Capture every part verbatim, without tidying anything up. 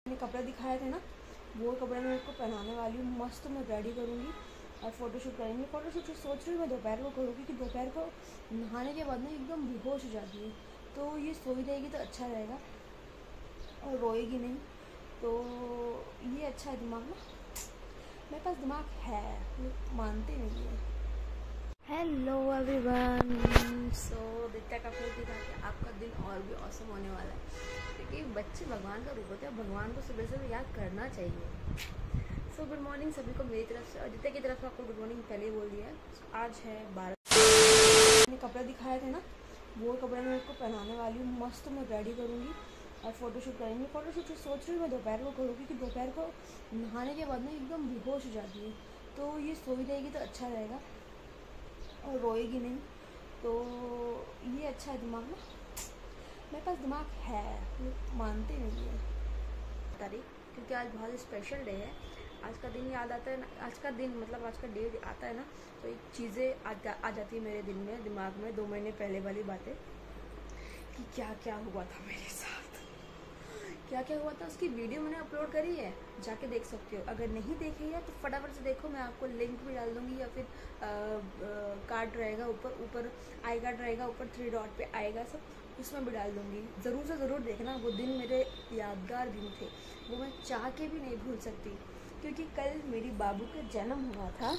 मैंने कपड़े दिखाए थे ना, वो कपड़े मैं उसको पहनाने वाली हूँ। मस्त मैं रेडी करूँगी और फ़ोटोशूट करेंगे। फ़ोटोशूट सोच रही हूँ मैं दोपहर को करूँगी कि दोपहर को नहाने के बाद ना एकदम बेहोश हो जाती है, तो ये सोई रहेगी तो अच्छा रहेगा और रोएगी नहीं, तो ये अच्छा है दिमाग ना। मेरे पास दिमाग है, ये मानते नहीं है। हेलो एवरीवन, सो दित्या का फिर दिखा के आपका दिन और भी औसम होने वाला है, क्योंकि बच्चे भगवान का रूप होते हैं। भगवान को सुबह सुबह याद करना चाहिए। सो गुड मॉर्निंग सभी को मेरी तरफ से, और दित्या की तरफ से आपको गुड मॉर्निंग पहले ही बोल दिया है। so, आज है बारह। मैंने कपड़े दिखाए थे ना, वो कपड़े मैं उसको पहनाने वाली हूँ। मस्त मैं रेडी करूँगी और फ़ोटोशूट करेंगे। फ़ोटोशूट सोच रही हूँ मैं दोपहर को करूँगी कि दोपहर को नहाने के बाद ना एकदम बेहोश हो जाती है, तो ये सोई रहेगी तो अच्छा रहेगा और रोएगी नहीं, तो ये अच्छा है दिमाग ना। मेरे पास दिमाग है, ये मानते नहीं है तारीख, क्योंकि आज बहुत स्पेशल डे है। आज का दिन याद आता है ना, आज का दिन मतलब आज का डे आता है ना, तो एक चीज़ें आ, जा, आ जाती है मेरे दिन में, दिमाग में, दो महीने पहले वाली बातें कि क्या क्या हुआ था मेरे साथ, क्या क्या हुआ था। उसकी वीडियो मैंने अपलोड करी है, जाके देख सकते हो। अगर नहीं देखी है तो फटाफट से देखो, मैं आपको लिंक भी डाल दूँगी, या फिर कार्ड रहेगा ऊपर, ऊपर आई कार्ड रहेगा ऊपर, थ्री डॉट पे आएगा सब, उसमें भी डाल दूँगी। ज़रूर से ज़रूर देखना, वो दिन मेरे यादगार दिन थे, वो मैं चाह के भी नहीं भूल सकती, क्योंकि कल मेरी बाबू का जन्म हुआ था।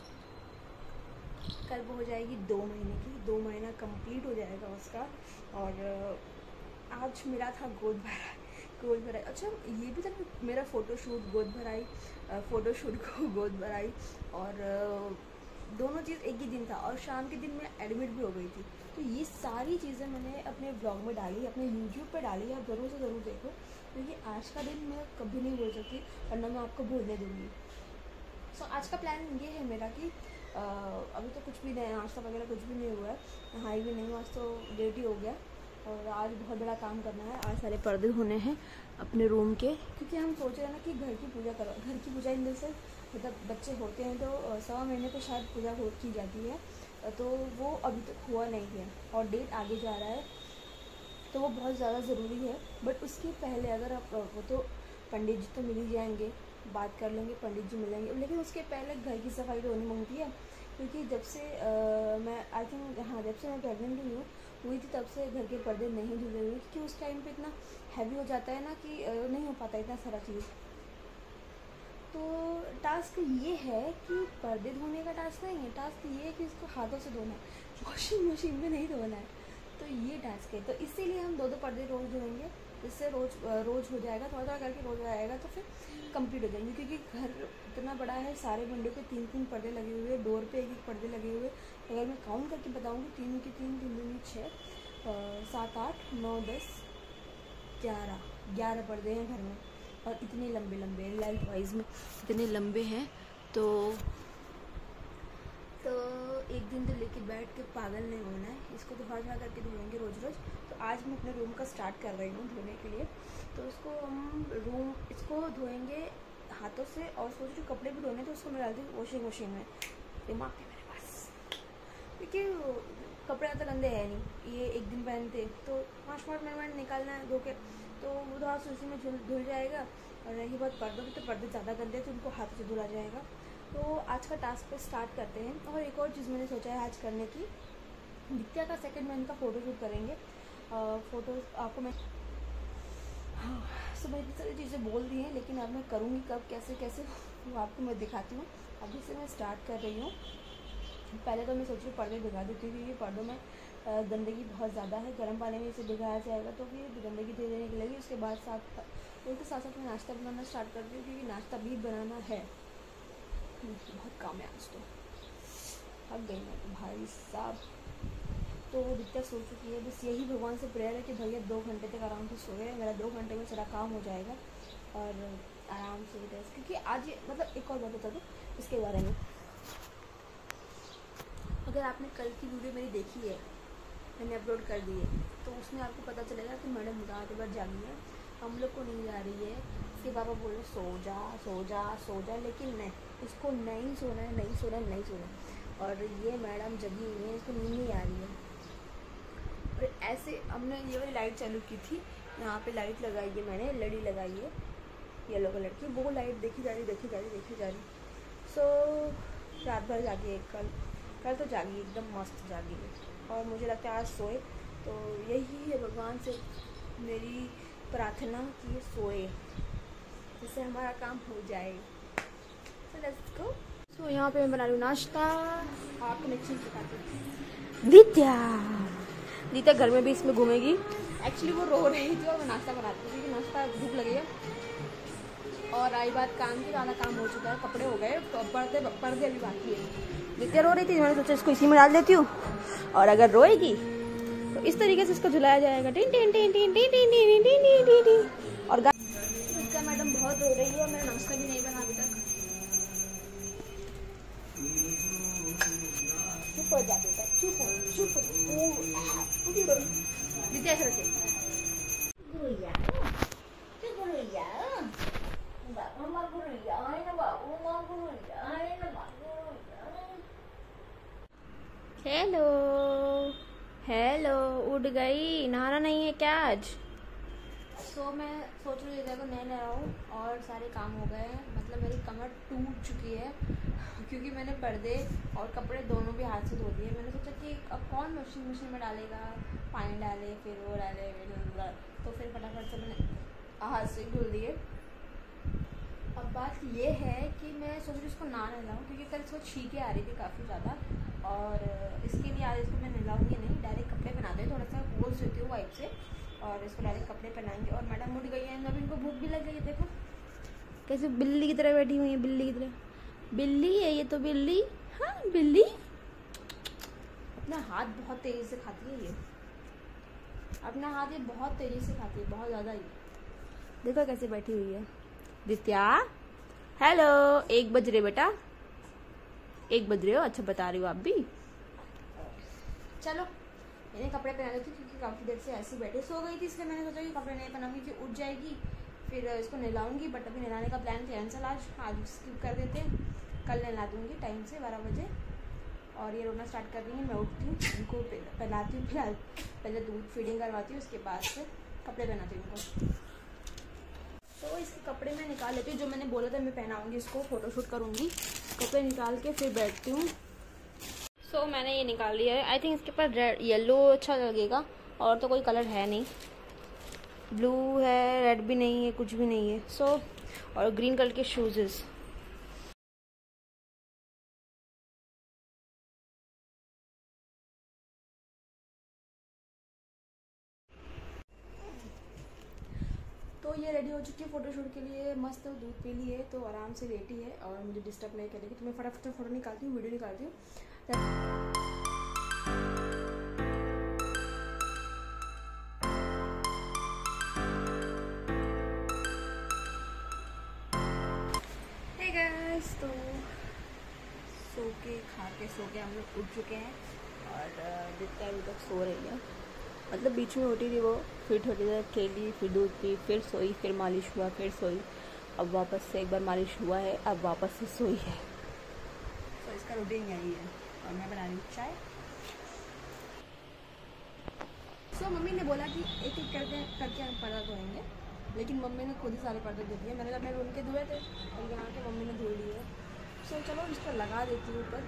कल वो हो जाएगी दो महीने की, दो महीना कंप्लीट हो जाएगा उसका। और आज मेरा था गोद भराई, गोद भराई। अच्छा ये भी था मेरा फ़ोटोशूट, गोद भराई, फ़ोटोशूट को गोद भराई, और दोनों चीज़ एक ही दिन था, और शाम के दिन मैं एडमिट भी हो गई थी। तो ये सारी चीज़ें मैंने अपने ब्लॉग में डाली, अपने यूट्यूब पे डाली है, आप ज़रूर से ज़रूर देखो, क्योंकि आज का दिन मैं कभी नहीं भूल सकती और ना मैं आपको भूलने दूँगी। सो so, आज का प्लान ये है मेरा कि आ, अभी तो कुछ भी नहीं, नाश्ता वगैरह कुछ भी नहीं हुआ है, नहाई भी नहीं, आज तो लेट ही हो गया। और आज बहुत बड़ा काम करना है, आज सारे पर्दे धोने हैं अपने रूम के, क्योंकि हम सोच रहे हैं ना कि घर की पूजा करो। घर की पूजा इन दिन से मतलब बच्चे होते हैं तो सवा महीने पे शायद पूजा हो की जाती है, तो वो अभी तक हुआ नहीं है और डेट आगे जा रहा है, तो वो बहुत ज़्यादा ज़रूरी है। बट उसके पहले अगर आप, वो तो पंडित जी तो मिल ही जाएंगे, बात कर लेंगे, पंडित जी मिलेंगे, लेकिन उसके पहले घर की सफाई तो होनी मांगती है, क्योंकि जब से आ, मैं आई थिंक हाँ जब से मैं प्रेग्नेंट हुई हूँ हुई थी तब से घर के पर्दे नहीं धुले हुए, क्योंकि उस टाइम पे इतना हैवी हो जाता है ना कि नहीं हो पाता इतना सारा चीज़। तो टास्क ये है कि पर्दे धोने का टास्क नहीं है, टास्क ये है कि इसको हाथों से धोना है, वॉशिंग मशीन में नहीं धोना है, तो ये टास्क है। तो इसीलिए हम दो दो पर्दे रोज़ धोएंगे, जिससे रोज़ रोज़ हो जाएगा, थोड़ा थोड़ा करके रोज़ आएगा, तो फिर कंप्लीट हो जाएंगे। क्योंकि घर इतना बड़ा है, सारे विंडो पे तीन तीन पर्दे लगे हुए, डोर पे एक एक पर्दे लगे हुए। अगर मैं काउंट करके बताऊँगी, तीन की तीन, तीन दूनी छः, सात आठ नौ दस ग्यारह, ग्यारह पर्दे हैं घर में, और इतने लंबे लंबे लेंथ वाइज में इतने लंबे हैं। तो तो एक दिन तो लेके बैठ के पागल नहीं होना है, इसको तो थोड़ा करके धोएंगे रोज़ रोज़। तो आज मैं अपने रूम का स्टार्ट कर रही हूँ धोने के लिए। तो इसको हम रूम इसको धोएंगे हाथों से, और सोच रही कपड़े भी धोने, तो उसको मैं डालती हूँ वॉशिंग मशीन में। दिमाग है मेरे पास, क्योंकि कपड़े तो गंदे हैं नहीं, ये एक दिन पहनते, तो पाँच पाँच मिनट निकालना है धो के, तो वो थोड़ा सा उसी में धुल जाएगा। और रही बात पर्दों की, तो पर्दे ज़्यादा गंदे हैं तो उनको हाथ से धुला जाएगा। तो आज का टास्क पे स्टार्ट करते हैं। और एक और चीज़ मैंने सोचा है आज करने की, दित्या का सेकंड मंथ का फ़ोटो शूट करेंगे। फ़ोटो आपको मैं, हाँ सो मैं इतनी सारी चीज़ें बोल दी हैं, लेकिन अब मैं करूँगी कब, कैसे कैसे, वो आपको मैं दिखाती हूँ। अभी से मैं स्टार्ट कर रही हूँ। पहले तो मैं सोच रही हूँ पर्दे भिगा देती हूँ, क्योंकि पर्दों में गंदगी बहुत ज़्यादा है, गर्म पानी में इसे भिगाया जाएगा तो फिर गंदगी धीरे धीरे निकलेगी। उसके बाद साथ उसके साथ साथ मैं नाश्ता बनाना स्टार्ट करती हूँ, क्योंकि नाश्ता भी बनाना है। बहुत काम है आज, तो थक गई मैं तो भाई साहब। तो वो दिक्कत सो चुकी है, बस यही भगवान से प्रेयर है कि भैया दो घंटे तक आराम से सोए, मेरा दो घंटे में सारा काम हो जाएगा और आराम से रेस्ट। क्योंकि आज मतलब एक और बात बता दूँ इसके बारे में, अगर आपने कल की वीडियो मेरी देखी है, मैंने अपलोड कर दी है, तो उसमें आपको पता चलेगा कि मैडम रात भर जागी है, हम लोग को नहीं जा रही है। इसके पापा बोले सो जा सो जा सो जा, लेकिन नहीं, इसको नहीं सोना है, नहीं सोना है, नहीं सोना। और ये मैडम जगी हुई है, इसको नींद नहीं आ रही है। और ऐसे हमने ये वाली लाइट चालू की थी, यहाँ पे लाइट लगाई है मैंने, लड़ी लगाई है, येलो कलर की, वो लाइट देखी जा रही देखी जा रही देखी जा रही सो so, रात भर जागी है कल कल तो जागी एकदम मस्त जागी है। और मुझे लगता है आज सोए, तो यही है भगवान से मेरी प्रार्थना कि सोए, जिससे हमारा काम हो जाए। So let's go. सो यहाँ पे मैं बना रही हूँ नाश्ता। आपको मैं चीज़ बताती हूँ। दित्या दित्या घर में भी इसमें घूमेगी। एक्चुअली वो रो रही थी और मैं नाश्ता बनाती हूँ क्योंकि नाश्ता भूख लगी है। और आई बात काम की, ज़्यादा काम हो चुका है, कपड़े हो गए, तो पर्दे पर्दे अभी बाकी है। दित्या रो रही थी, मैंने सोचा इसको इसी में डाल देती हूँ, और अगर रोएगी तो इस तरीके से इसको झुलाया जाएगा। टिन टिन टिन टिन टिन टिन टिन टिन टिन टिन टिन। और दित्या मैडम बहुत रो रही है और मेरा नाश्ता भी नहीं बना अभी तक। चुप हो जा बेटा, चुप हो चुप हो। दित्या ऐसे रखे गुरुया गुरुया बाबा गुरुया है ना, बाबू गुरुया है ना, हेलो हेलो, उठ गई? नहाना नहीं है क्या आज? सो so, मैं सोच रही हूँ देखो नहीं नहाऊँ और सारे काम हो गए हैं, मतलब मेरी कमर टूट चुकी है क्योंकि मैंने पर्दे और कपड़े दोनों भी हाथ से धो दिए। मैंने सोचा कि अब कौन मशीन मशीन में डालेगा, पानी डाले फिर वो डाले, तो फिर फटाफट से मैंने हाथ से धुल दिए। अब बात ये है कि मैं सोच रही इसको ना नहलाऊँ क्योंकि कल इसको छींके आ रही थी काफ़ी ज़्यादा, और इसके लिए आज इसको मैं नहलाऊँगी नहीं, डायरेक्ट कपड़े पहना दे, थोड़ा सा पोज देती हूँ वाइप से और इसको डायरेक्ट कपड़े पहनाएंगे। और मैडम उठ गई है, अब इनको भूख भी लग गई है। देखो कैसे बिल्ली की तरह बैठी हुई है, बिल्ली की तरह। बिल्ली है ये तो, बिल्ली। हाँ बिल्ली अपना हाथ बहुत तेज़ी से खाती है ये, अपना हाथ ये बहुत तेज़ी से खाती है, बहुत ज़्यादा ही। देखो कैसे बैठी हुई है। दित्या हेलो, एक बज रहे बेटा, एक बज रहे हो? अच्छा बता रही हो आप भी। चलो मैंने कपड़े पहना देती हूँ क्योंकि काफ़ी देर से ऐसी बैठे सो गई थी, इसलिए मैंने सोचा कि कपड़े नहीं पहनाऊंगी कि उठ जाएगी, फिर इसको नहलाऊंगी। बट अभी नहलाने का प्लान कैंसिल, आज आज स्किप कर देते हैं, कल नहला दूंगी टाइम से बारह बजे। और ये रोना स्टार्ट कर रही है, मैं उठती हूँ, इनको पहनाती हूँ, फिलहाल पहले दूध फीडिंग करवाती हूँ, उसके बाद से कपड़े पहनाती हूँ इनको। तो इसके कपड़े मैं निकाल लेती हूँ, जो मैंने बोला था मैं पहनाऊंगी, इसको फोटोशूट करूँगी, कपड़े निकाल के फिर बैठती हूँ। सो so, मैंने ये निकाल लिया है। आई थिंक इसके पास रेड येलो अच्छा लगेगा, और तो कोई कलर है नहीं, ब्लू है, रेड भी नहीं है, कुछ भी नहीं है। सो so, और ग्रीन कलर के शूज़। तो ये रेडी हो चुकी है फोटोशूट के लिए, मस्त दूध पी ली है, तो आराम से लेटी है और मुझे डिस्टर्ब नहीं करेगी। तो मैं फटाफट से फोटो निकालती हूँ, वीडियो निकालती हूँ। हे गाइस, तो सो के खा के सो के हम लोग उठ चुके हैं और दित्या अभी तक सो रही है, मतलब बीच में उठी थी वो, फिर थोड़ी देर खेली, फिर दूध पी, फिर सोई, फिर मालिश हुआ, फिर सोई, अब वापस से एक बार मालिश हुआ है, अब वापस से सोई है। तो इसका रूटीन यही है। और मैं बना रही हूँ चाय। सो मम्मी ने बोला कि एक एक करके करके हम पर्दा धोएंगे, लेकिन मम्मी ने खुद ही सारे पर्दे धो दिए। मैंने तो अपने रूम के धोए थे और यहाँ के मम्मी ने धो लिए। सो चलो इसको लगा देती हूँ ऊपर।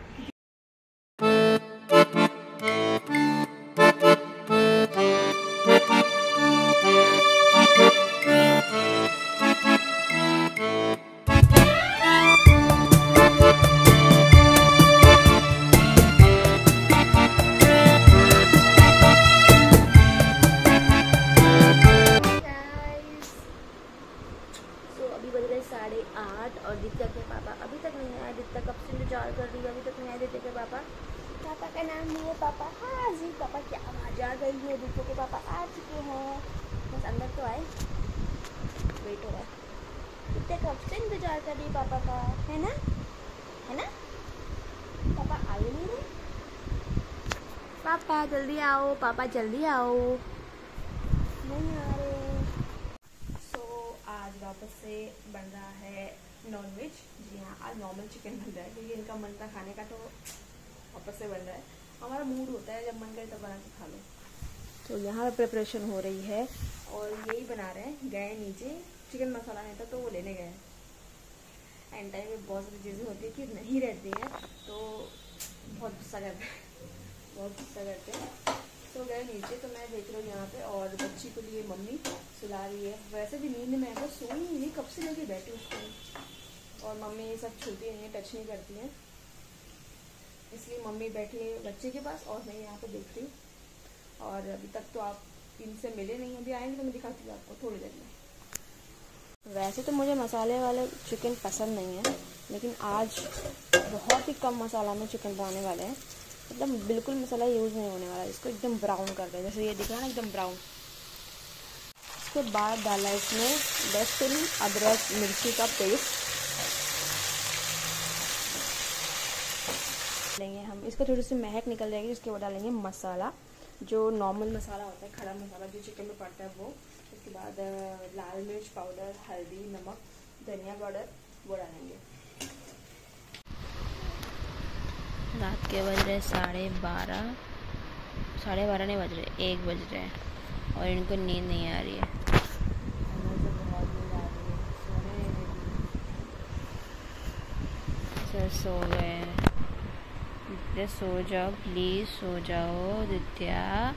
साढ़े आठ और दित्या के पापा अभी तक नहीं आए। दित्या कब से इंतजार कर रही है, अभी तक नहीं आए दित्या के पापा। पापा का नाम नहीं है पापा। हाँ जी पापा, क्या आवाज आ गई है, दित्या के पापा आ चुके हैं, बस अंदर तो आए, वेट हो रहा है। दित्या कब से इंतजार कर रही है पापा का, है ना, है ना? पापा आए नहीं रहे, पापा जल्दी आओ, पापा जल्दी आओ, नहीं आ रहे। आज वापस से बन रहा है नॉनवेज। जी हाँ, आज नॉर्मल चिकन बन रहा है क्योंकि इनका मन था खाने का, तो वापस से बन रहा है। हमारा मूड होता है जब मन करे तब बना के खा लो। तो यहाँ पे प्रिपरेशन हो रही है और यही बना रहे हैं। गए नीचे चिकन मसाला नहीं था तो वो लेने गए। एंड टाइम में बहुत सारी चीज़ें होती है कि नहीं रहती हैं तो बहुत गुस्सा करते हैं, बहुत गुस्सा करते हैं। तो गए नीचे, तो मैं देख रही हूँ यहाँ पे, और बच्ची को लिए मम्मी सुला रही है। वैसे भी नींद में तो सोई ही नहीं, कब से लेके बैठी उसको, और मम्मी ये सब छूती नहीं, टच नहीं करती हैं, इसलिए मम्मी बैठी है बच्चे के पास और मैं यहाँ पे देख रही हूँ। और अभी तक तो आप इनसे मिले नहीं, अभी आएंगे तो मैं दिखाती हूँ आपको थोड़ी देर में। वैसे तो मुझे मसाले वाले चिकन पसंद नहीं है, लेकिन आज बहुत ही कम मसाला में चिकन बनाने वाले हैं, मतलब बिल्कुल मसाला यूज़ नहीं होने वाला। इसको एकदम ब्राउन कर दें, जैसे ये दिख रहा है ना, एकदम ब्राउन। इसके बाद डाला इसमें लहसुन अदरक मिर्ची का पेस्ट लेंगे हम। इसको थोड़ी सी महक निकल जाएगी, इसके बाद डालेंगे मसाला, जो नॉर्मल मसाला होता है, खड़ा मसाला जो चिकन में पड़ता है वो। इसके बाद लाल मिर्च पाउडर, हल्दी, नमक, धनिया पाउडर वो डालेंगे। रात के बज रहे साढ़े बारह, साढ़े बारह नहीं बज रहे, एक बज रहे हैं और इनको नींद नहीं आ रही है। मुझे बहुत नींद आ रही है, सोने नहीं देती। सर सो गए, दित्या सो जाओ प्लीज़, सो जाओ दित्या।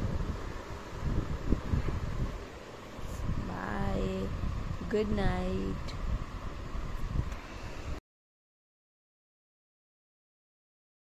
Good night.